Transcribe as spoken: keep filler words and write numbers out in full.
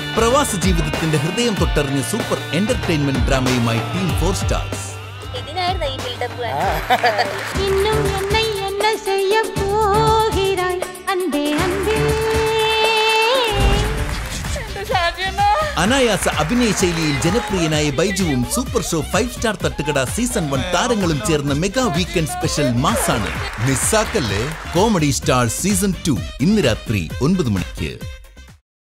പ്രവാസ ജീവിതത്തിന്റെ ഹൃദയം തൊട്ടറിഞ്ഞ സൂപ്പർ എന്റർടൈൻമെന്റ് ഡ്രാമയുമായി ടീം ഫോർ സ്റ്റാർസ്. അനായാസ അഭിനയ ശൈലിയിൽ ജനപ്രിയനായ ബൈജുവും super show five star Thattukada season one താരങ്ങളും ചേർന്ന മെഗാ വീക്കെൻഡ് സ്പെഷ്യൽ മാസാണ്. മിസ്സാക്കല്ലേ. കോമഡി സ്റ്റാർ സീസൺ ടു ഇന്ന് രാത്രി ഒൻപത് മണിക്ക്.